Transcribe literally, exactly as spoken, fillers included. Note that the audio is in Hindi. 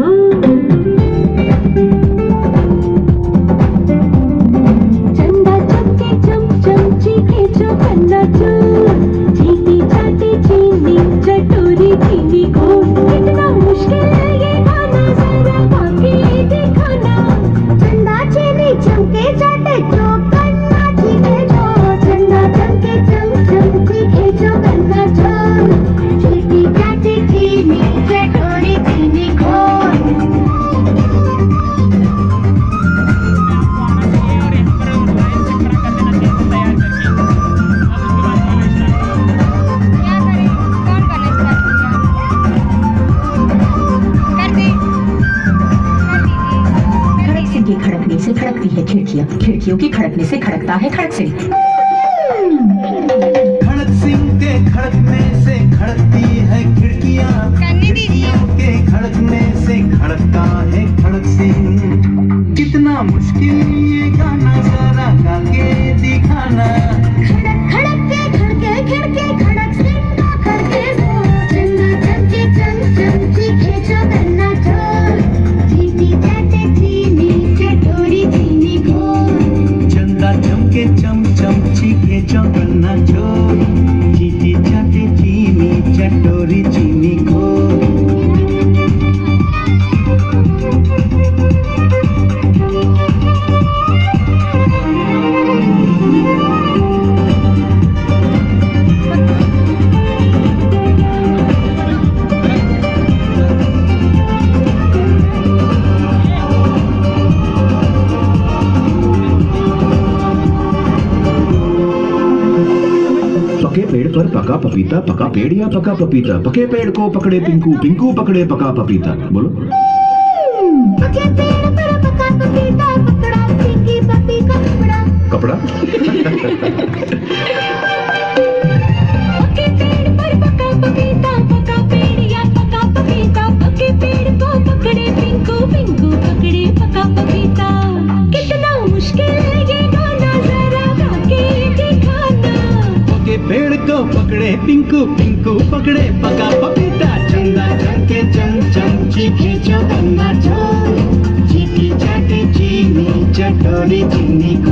चंदा चमके चम चमची खींचो पन्ना चूर, चीटी चाटी चीनी चटोरी चीनी घोट, कितना मुश्किल है ये गाना जरा बाकी दिखाना। चंदा चीनी चमके चाटे जो पन्ना चीखे जो, चंदा चमके चम चमची खींचो पन्ना चूर, चीटी चाटी चीनी चटोरी चीनी घोट। की खड़कने से खड़कती है खिड़कियां, खिड़कियों की खड़कने से खड़कता है खड़क सिंह। खड़क सिंह के खड़कने से खड़कती है खिड़कियां, खिड़कियों के खड़कने से खड़कता है खड़क सिंह। कितना मुश्किल ये गाना जरा गा के दिखाना। खड़क खड़क के खड़के खिड़के खड़क सिंह का खड़के जो, चंदा चमके चम चमची खींचो पन्ना चोर, चीटी चाटे चीनी चटोरी चीनी घोट। चंदा चमके चम चमची खींचो पन्ना चोर, चीटी चाटे चीनी चटोरी चीनी घोट। पके पेड़ पर पका पपीता, पका पेड़ या पका पपीता, पके पेड़ को पकड़े पिंकू, पिंकू पकड़े पका पपीता। बोलो। पके पेड़ पर पका पपीता, पकड़ा पिंकी पपी का कपड़ा। कपड़ा? पके पेड़ पर पका पपीता, पका पेड़ या पका पपीता, पके पेड़ को पकड़े पिंकू, पिंकू पकड़े पका पपीता। कितना मुश्किल है ये गाना जरा गा के दिखाना। पके पेड़ को पकड़े पिंकू, पिंकू पकड़े पका पपीता। चंदा चमके चम चमची खींचो पन्ना चोर, चीटी चाटे चीनी चटोरी चीनी